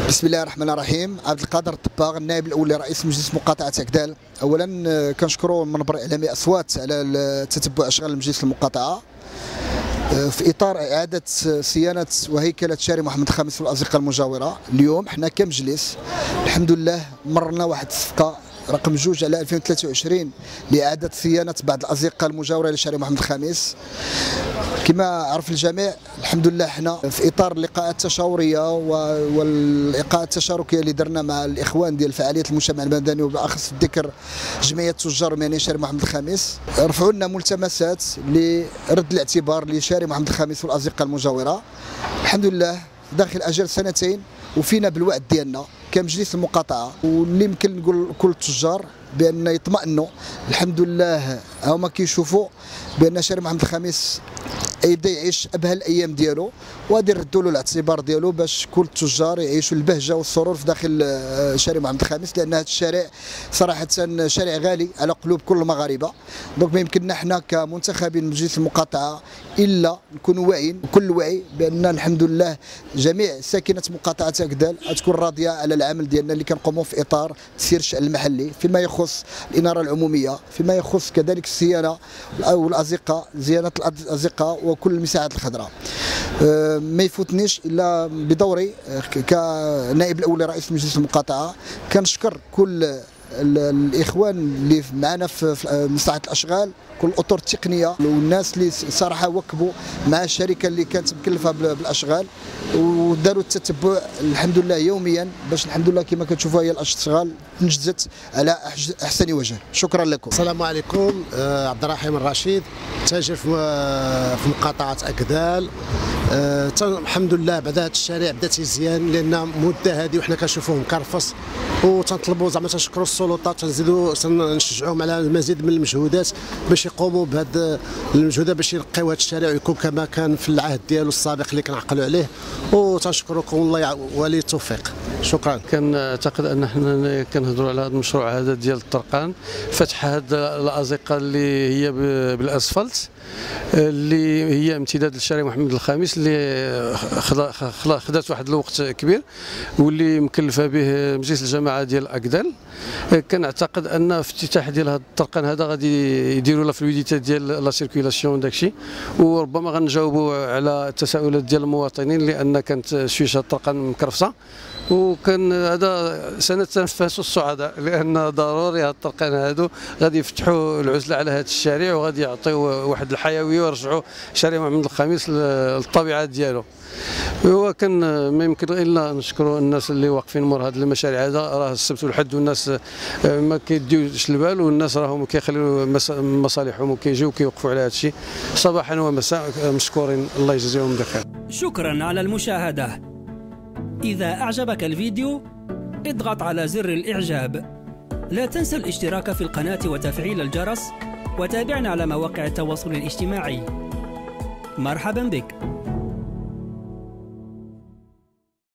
بسم الله الرحمن الرحيم. عبد القادر الطباغ، النائب الاول لرئيس مجلس مقاطعه اكدال. اولا كنشكروا المنبر الاعلامي اصوات على تتبع اشغال مجلس المقاطعه في اطار اعاده صيانه وهيكله شارع محمد الخامس والازقه المجاوره. اليوم حنا كمجلس الحمد لله مرنا واحد الصفقه رقم 2 على 2023 لاعاده صيانه بعض الازقه المجاوره لشارع محمد الخامس. كما عرف الجميع الحمد لله حنا في اطار اللقاءات التشاوريه واللقاءات التشاركيه اللي درنا مع الاخوان ديال فعاليات المجتمع المدني وبالاخص الذكر جمعيه التجار المهنيين شارع محمد الخامس، رفعوا لنا ملتمسات لرد الاعتبار لشارع محمد الخامس والازقه المجاوره. الحمد لله داخل اجل سنتين وفينا بالوعد ديالنا كمجلس المقاطعه، واللي يمكن نقول لكل التجار بان يطمئنوا. الحمد لله هما كيشوفوا بان شارع محمد الخامس يبدا يعيش ابهى الايام ديالو، وغادي نردوا له الاعتبار ديالو باش كل التجار يعيشوا البهجه والسرور في داخل شارع محمد الخامس، لان هذا الشارع صراحه شارع غالي على قلوب كل المغاربه. دونك ما يمكننا حنا كمنتخبين مجلس المقاطعه الا نكونوا واعيين كل وعي بان الحمد لله جميع ساكنه مقاطعه اكدال تكون راضيه على العمل ديالنا اللي كنقوموا في اطار تسيير الشأن المحلي فيما يخص الاناره العموميه، فيما يخص كذلك الصيانه او الازقه، صيانه الازقه وكل المساحات الخضراء. ما يفوتنيش الا بدوري كنائب الاول لرئيس مجلس المقاطعه كنشكر كل الاخوان اللي معنا في مصلحه الاشغال، كل الاطر التقنيه والناس اللي صراحه وكبوا مع الشركه اللي كانت مكلفه بالاشغال وداروا التتبع الحمد لله يوميا باش الحمد لله كما كتشوفوا هي الاشغال تنجزت على احسن وجه. شكرا لكم. السلام عليكم. عبد الرحيم الرشيد، تاجر في مقاطعه اكدال. الحمد لله بعد هذا الشارع بدا تيزيان لان مده هذه وحنا كنشوفوه مكرفص، وتنطلبوا زعما تنشكروا السلطات، تنزيدوا نشجعوهم على المزيد من المجهودات باش يقوموا بهذه المجهودات باش ينقيوا هذا الشارع ويكون كما كان في العهد ديالو السابق اللي كنعقلوا عليه. وتنشكركم الله ولي التوفيق. شكرا. كنعتقد ان حنا كنهضروا على هذا المشروع هذا ديال الطرقان، فتح هذه الازقه اللي هي بالاسفلت اللي هي امتداد للشارع محمد الخامس اللي خدات واحد الوقت كبير واللي مكلفه به مجلس الجماعه ديال اكدال. كنعتقد ان افتتاح ديال هذا الطرقان هذا غادي يديروا له فلويديتي ديال لا سيركيلاسيون داكشي، وربما غنجاوبوا على التساؤلات ديال المواطنين لان كانت شويه الطرقان مكرفصه، وكان هذا سنتنفس السعداء لان ضروري هذا الطرقان هادو غادي يفتحوا العزله على هذا الشارع وغادي يعطيو واحد الحيويه ويرجعوا شارع محمد الخامس للطبيعه ديالو. هو كان ما يمكن الا نشكروا الناس اللي واقفين مور هذه المشاريع. هذا راه السبت والحد والناس ما كيديوش البال، والناس راهم كيخليو مصالحهم وكيجيو وكيوقفوا على هذا الشيء صباحا ومساء. مشكورين، الله يجزيهم بخير. شكرا على المشاهده. إذا أعجبك الفيديو اضغط على زر الإعجاب. لا تنسى الاشتراك في القناة وتفعيل الجرس، وتابعنا على مواقع التواصل الاجتماعي. مرحبا بك.